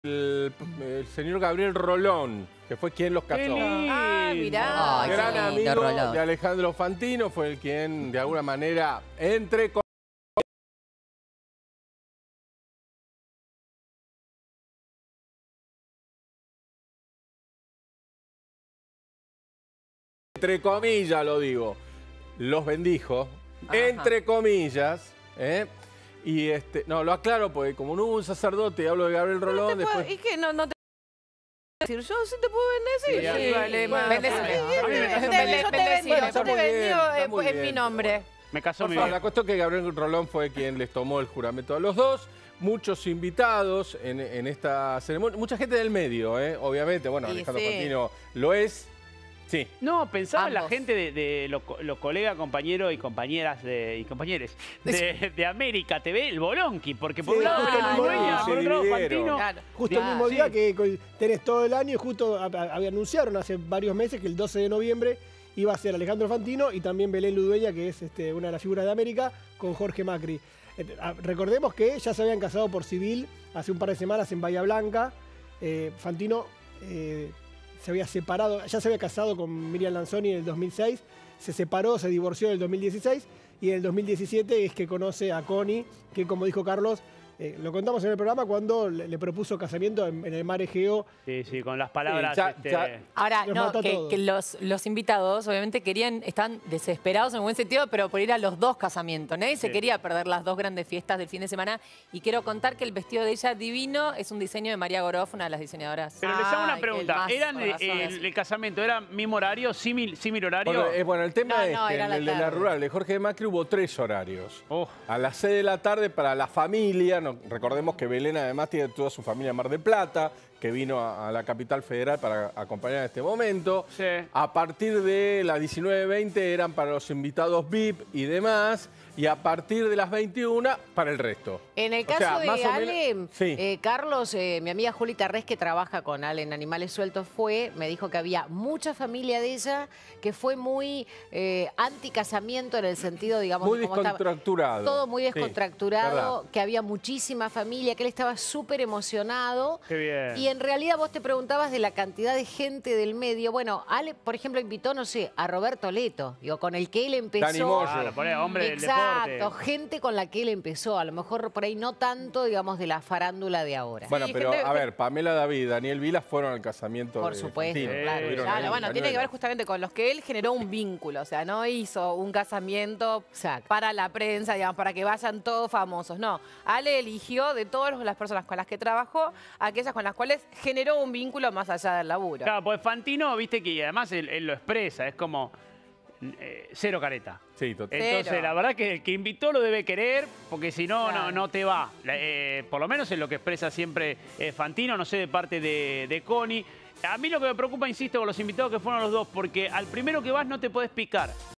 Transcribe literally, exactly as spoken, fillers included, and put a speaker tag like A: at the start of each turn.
A: El, el señor Gabriel Rolón, que fue quien los casó.
B: Ah, mirá.
A: Ay, gran
B: qué lindo,
A: amigo
B: Rolón.
A: de Alejandro Fantino, fue el quien, de alguna manera, entre entre comillas lo digo, los bendijo, Ajá. entre comillas, ¿eh? Y este, no, lo aclaro porque como no hubo un sacerdote y hablo de Gabriel Rolón,
C: no
A: después...
C: puedo, es que no, no te decir, yo sí te puedo bendecir.
B: Sí,
C: Sí, vale,
B: bueno,
C: bendecime.
B: a mí me
C: Yo
B: casó
C: te
B: muy bien.
C: yo te bendigo,
A: Bueno,
C: yo
A: está
C: te
A: muy bien,
C: bendigo
A: está
C: en,
A: muy
C: en
A: bien.
C: mi nombre.
D: Me casó
A: Por
D: mi
A: favor,
D: vida.
A: la cuestión es que Gabriel Rolón fue quien les tomó el juramento a los dos. Muchos invitados en, en esta ceremonia. Mucha gente del medio, ¿eh? Obviamente. Bueno,
C: Y
A: Alejandro
C: sí.
A: Fantino lo es. Sí.
D: No, pensaba en la
C: Ambos.
D: gente de, de los, los colegas, compañeros y compañeras de, y compañeros de, de América T V, el Bolonqui, porque por
E: Sí,
D: un lado
E: justo
D: Belén
E: el mismo
D: Dueña,
E: día,
D: por
A: se
D: otro lado
A: dividieron.
D: Fantino.
C: Claro.
E: Justo el
D: Ah,
E: mismo
D: sí.
E: día que co- tenés todo el año y justo a- a- había- anunciaron hace varios meses que el doce de noviembre iba a ser Alejandro Fantino y también Belén Ludueña, que es este, una de las figuras de América, con Jorge Macri. Eh, ah, Recordemos que ya se habían casado por civil hace un par de semanas en Bahía Blanca. Eh, Fantino eh, se había separado, ya se había casado con Miriam Lanzoni en el dos mil seis, se separó, se divorció en el dos mil dieciséis y en el dos mil diecisiete es que conoce a Connie, que como dijo Carlos, eh, lo contamos en el programa cuando le, le propuso casamiento en, en el mar Egeo.
D: Sí, sí, con las palabras.
A: Sí, ya-
D: este,
A: ya-
B: Ahora,
E: Los
B: no,
E: mató a
B: que,
E: todos.
B: que los, los invitados obviamente querían, están desesperados en buen sentido, pero por ir a los dos casamientos. Nadie se
D: Sí.
B: quería perder las dos grandes fiestas del fin de semana. Y quiero contar que el vestido de ella divino es un diseño de María Goroff, una de las diseñadoras.
D: Pero les hago una
B: Ay, el
D: pregunta.
B: más
D: ¿Eran eh,
B: corazón,
D: el,
B: así.
D: el casamiento, era mismo horario, símil, símil horario?
A: Bueno, eh, bueno, el tema
B: No,
A: es
B: no,
A: que
B: era
A: en
B: la
A: el de la
B: tarde.
A: rural de Jorge Macri hubo tres horarios.
D: Oh.
A: A las seis de la tarde para la familia. No, recordemos que Belén además tiene toda su familia en Mar del Plata, que vino a, a la capital federal para acompañar en este momento.
D: Sí.
A: A partir de las diecinueve veinte eran para los invitados V I P y demás. Y a partir de las veintiuna para el resto.
C: En el
A: O
C: caso
A: sea, más
C: de
A: o
C: Ale,
A: menos- sí.
C: eh, Carlos, eh, mi amiga Juli Tarrés, que trabaja con Ale en Animales Sueltos, fue, me dijo que había mucha familia de ella que fue muy eh, anti-casamiento en el sentido, digamos,
A: Muy
C: de cómo estaba-
A: descontracturado.
C: todo muy
A: Sí,
C: descontracturado,
A: verdad.
C: que había muchísima familia, que él estaba súper emocionado.
D: Qué bien.
C: Y en realidad vos te preguntabas de la cantidad de gente del medio. Bueno, Ale, por ejemplo, invitó, no sé, a Roberto Leto, digo, con el que él empezó.
A: Dani Moyo.
D: Claro, por ahí, hombre del
C: Exacto,
D: deporte.
C: gente con la que él empezó. A lo mejor por ahí no tanto, digamos, de la farándula de ahora.
A: Bueno,
B: Sí,
A: pero
B: gente-
A: a ver, Pamela David y Daniel Vilas fueron al casamiento
C: Por
A: de
C: supuesto,
A: Fantino.
C: claro.
A: Estuvieron
C: Claro,
A: ahí en
F: bueno, tiene que ver
A: Cañuelas.
F: justamente con los que él generó un vínculo, o sea, no hizo un casamiento
C: Exacto.
F: para la prensa, digamos, para que vayan todos famosos, no. Ale eligió de todas las personas con las que trabajó, aquellas con las cuales generó un vínculo más allá del laburo.
D: Claro, pues Fantino, viste que además él, él lo expresa, es como eh, cero careta.
A: Sí, total.
D: Entonces,
F: Cero.
D: la verdad que el que invitó lo debe querer, porque si no,
F: Claro.
D: no, no te va. La- eh, por lo menos es lo que expresa siempre eh, Fantino, no sé, de parte de, de Connie. A mí lo que me preocupa, insisto, con los invitados que fueron los dos, porque al primero que vas no te podés picar.